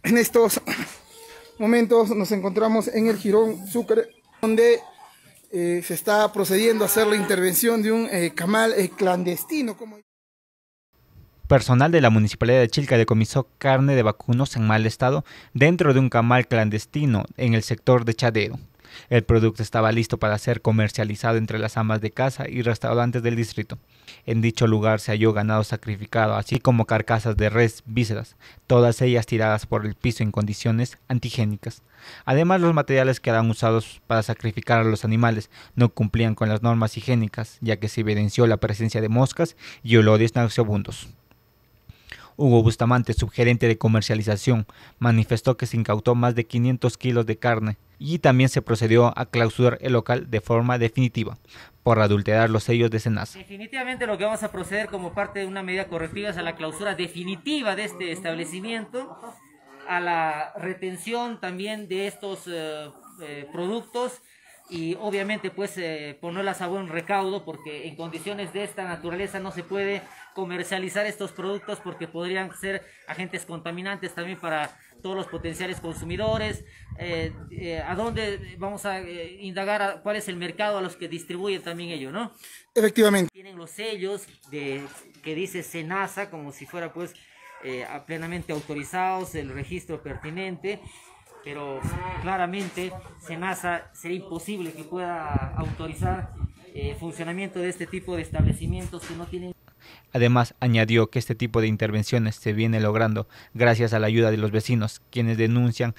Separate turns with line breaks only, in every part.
En estos momentos nos encontramos en el Jirón Sucre, donde se está procediendo a hacer la intervención de un camal clandestino.
Personal de la Municipalidad de Chilca decomisó carne de vacunos en mal estado dentro de un camal clandestino en el sector de Chadero. El producto estaba listo para ser comercializado entre las amas de casa y restaurantes del distrito. En dicho lugar se halló ganado sacrificado, así como carcasas de res, vísceras, todas ellas tiradas por el piso en condiciones antigénicas. Además, los materiales que eran usados para sacrificar a los animales no cumplían con las normas higiénicas, ya que se evidenció la presencia de moscas y olores nauseabundos. Hugo Bustamante, subgerente de comercialización, manifestó que se incautó más de 500 kilos de carne y también se procedió a clausurar el local de forma definitiva por adulterar los sellos de SENASA.
Definitivamente lo que vamos a proceder como parte de una medida correctiva es a la clausura definitiva de este establecimiento, a la retención también de estos productos y obviamente pues ponerlas a buen recaudo, porque en condiciones de esta naturaleza no se puede comercializar estos productos porque podrían ser agentes contaminantes también para todos los potenciales consumidores. ¿A dónde vamos a indagar cuál es el mercado a los que distribuyen también ellos, no?
Efectivamente.
Tienen los sellos que dice SENASA como si fuera pues plenamente autorizados, el registro pertinente, pero claramente SENASA sería imposible que pueda autorizar funcionamiento de este tipo de establecimientos que no tienen.
Además, añadió que este tipo de intervenciones se viene logrando gracias a la ayuda de los vecinos, quienes denuncian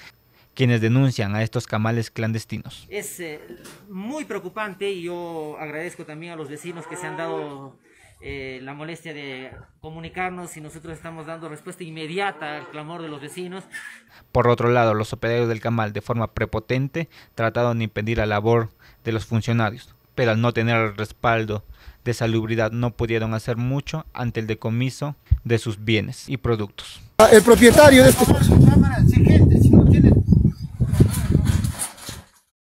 a estos camales clandestinos.
Es muy preocupante y yo agradezco también a los vecinos que se han dado la molestia de comunicarnos y nosotros estamos dando respuesta inmediata al clamor de los vecinos.
Por otro lado, los operarios del camal de forma prepotente trataron de impedir la labor de los funcionarios, pero al no tener el respaldo de salubridad no pudieron hacer mucho ante el decomiso de sus bienes y productos.
El propietario de estos